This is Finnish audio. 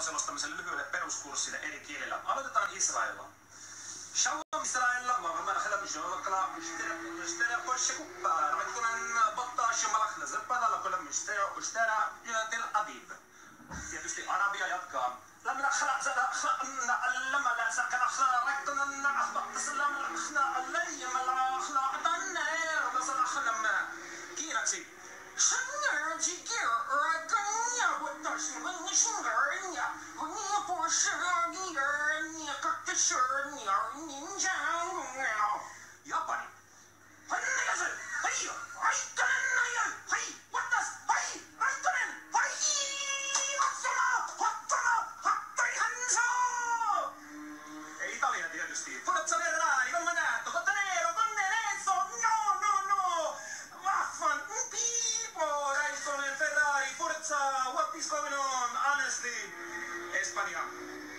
selostamisen lyhyelle peruskurssille eri kielillä. Aloitetaan Israelilla. Shalom Israel, مرحبا أهلا بجوكلا اشترى كل كوبا ركنا بطاش ملخ زبادة لكل اشترى تل أبيب. Tietysti Arabia jatkaa. لما لما لا سكن ركنا أخبط اللي ما أخلعنا مثلا خلنا كيرتي شنو جيجر ركنا وتش من شنغرنيا وني بوشرنيا كتشرنيا نينجا ياباني هنيزل هيا هيا هي واتس هي هيتن هي hattari hansa Italia tietysti Forza Ferrari come detto Cottanero Connerenzo no Vaffan Pipo Raikkonen Ferrari Forza what is going on honestly Espanja